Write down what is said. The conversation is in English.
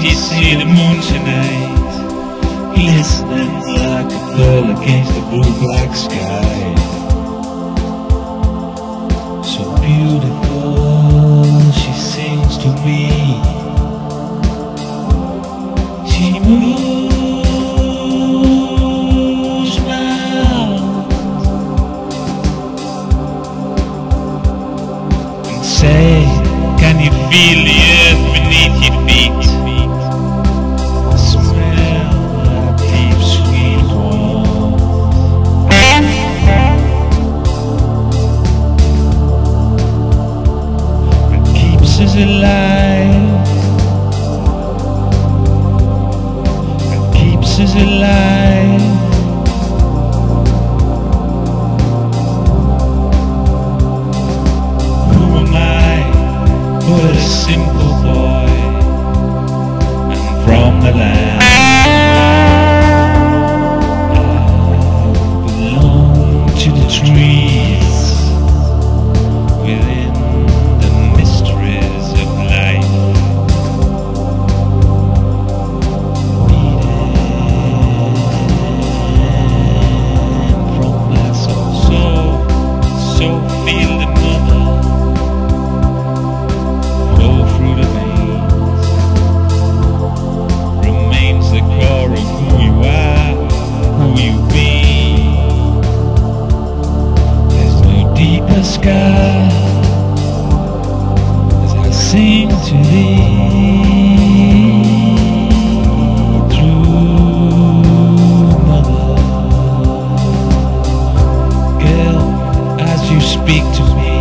you see the moon tonight, glistening like a pearl against the blue black sky. So beautiful, she sings to me. She moves round and say, can you feel the earth beneath your feet? Smell that deep sweet warmth. It keeps us alive. It keeps us alive. Who am I? But a simple boy, I'm from the land. I belong to the trees, within the mysteries of life. Beating from my soul, so feel the mother through the veins, remains the core of who you are, who you've been. There's no deeper sky as I sing to thee through mother. Girl, as you speak to me,